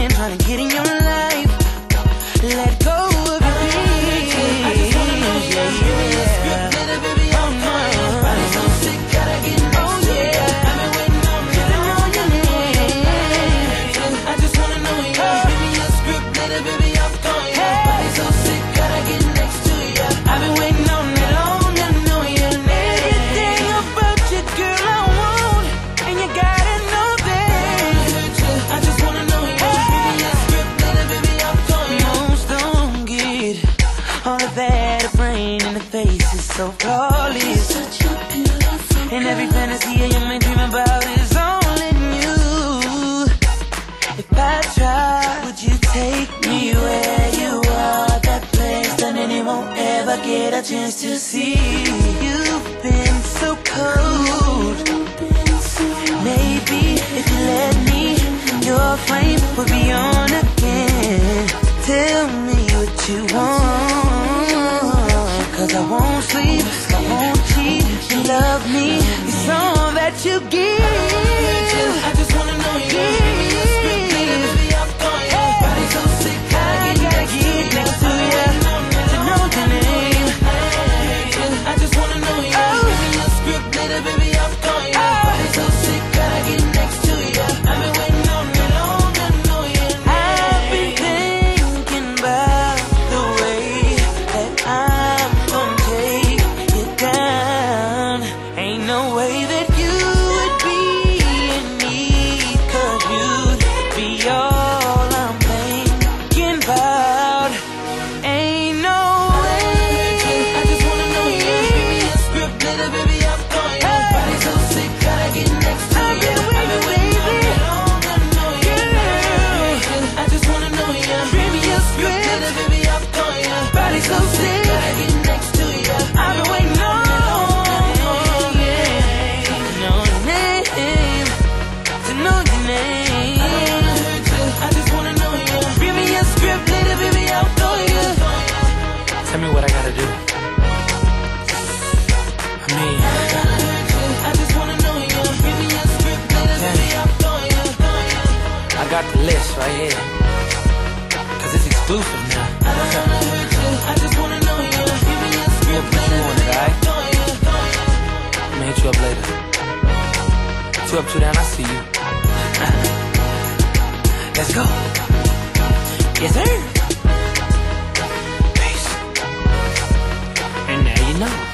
man trying to get in your life. Let go of your dreams. I just wanna know you. Yeah. Baby, I'm fine. Body's so sick, gotta get no. Yeah. I've been waiting on you. I know your name. I just wanna know you. Give me your script, later, baby, I'm going. Body's so sick, gotta get next to you. I've been waiting on it long, I know you. Everything about you, girl, I want, and you gotta know that. I just wanna know you. Give me your script, later, baby, I'm going. Most don't get all of that. A brain in the face is so flawless, such a beautiful girl. And every fantasy you may dream about is only you. If I try, would you take me where you are? That place that anyone won't ever get a chance to see. You've been so cold. Maybe if you let me, your flame will be on again. Tell me what you want, 'cause I won't sleep, I won't cheat. You love me, it's all that you give. I just wanna know you. Body's so sick, I gotta get next to you to know your name. I just wanna know you. Give me your script, later, baby, I'm going. Body's so sick, gotta get next to you. I've been waiting on it long, I know you. I've been thinking about the way that I'm gonna take you down. Ain't no way that you would be in need, 'cause you'd be all I'm thinking about. Ain't no way. I just wanna know you. Give me a script, later, baby, I'm going. Body's so sick, gotta get next to you. I've been waiting on it long, I know you. I just wanna know you. Give me a script, later, baby, I'm going. Body's so sick, gotta get next to you. I've been waiting on it long, yeah. To know your name, to know your name. I just wanna know you. Give me a script, later, baby, I'll know you. Tell me what I gotta do. I mean, I just wanna know you. Give me a script, later, baby, I'll know you. I got the list right here, 'cause it's exclusive now. I just wanna know you. Give me a We'll script, put you later, on it, baby, alright? I'll know you. I'ma hit you up later. 2 up, 2 down, I see you. Let's go. Yes, sir. Peace. And now you know.